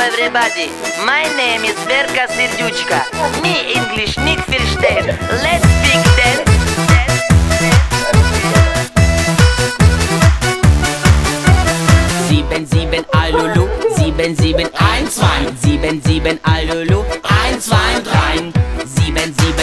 everybody, my name is Verka Serduchka. Me English nicht verstehen. Let's speak dance. 7, Alulu, 7, 1, 2, 7, Alulu, 1, 2, 3, 7,